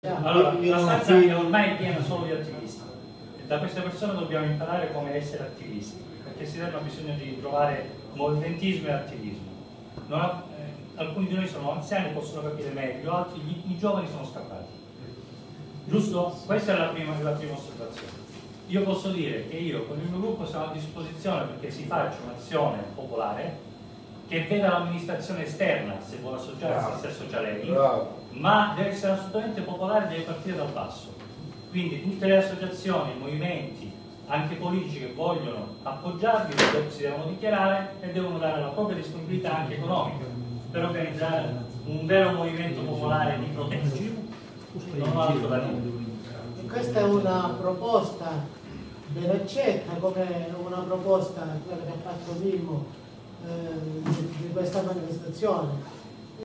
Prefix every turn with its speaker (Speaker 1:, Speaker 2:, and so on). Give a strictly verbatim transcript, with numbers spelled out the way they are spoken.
Speaker 1: Allora, la stanza è ormai piena solo di attivisti e da queste persone dobbiamo imparare come essere attivisti, perché si ha bisogno di trovare movimentismo e attivismo. Non ha, eh, alcuni di noi sono anziani, possono capire meglio, altri gli, i giovani sono scappati. Giusto? Questa è la prima, la prima osservazione. Io posso dire che io con il mio gruppo siamo a disposizione perché si faccia un'azione popolare che veda l'amministrazione esterna, se vuole associarsi, si associa lei, ma deve essere assolutamente popolare, deve partire dal basso. Quindi tutte le associazioni, i movimenti, anche politici che vogliono appoggiarvi, si devono dichiarare e devono dare la propria disponibilità anche economica per organizzare un vero movimento popolare di protesta. Non ho altro da dire.
Speaker 2: Questa è una proposta ben accetta, come una proposta, quella che ha fatto Mimmo, eh, di, di questa manifestazione.